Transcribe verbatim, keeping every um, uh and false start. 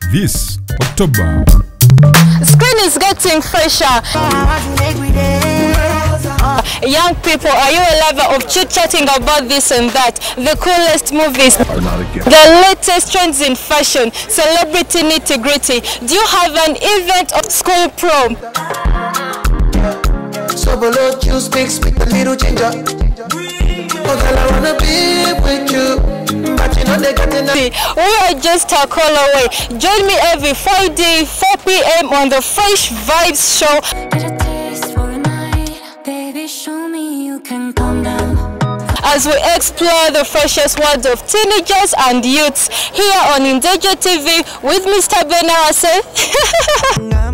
this October. Screen is getting fresher. Young people, are you a lover of chit-chatting about this and that? The coolest movies, the latest trends in fashion, celebrity nitty-gritty. Do you have an event or school prom? So below you speak, speak a little ginger. Cause I wanna be with you. But you know they got enough. We are just a call away. Join me every Friday, four p m on the Fresh Vybz show. As we explore the freshest words of teenagers and youths here on Indeja T V with Mister Benawase.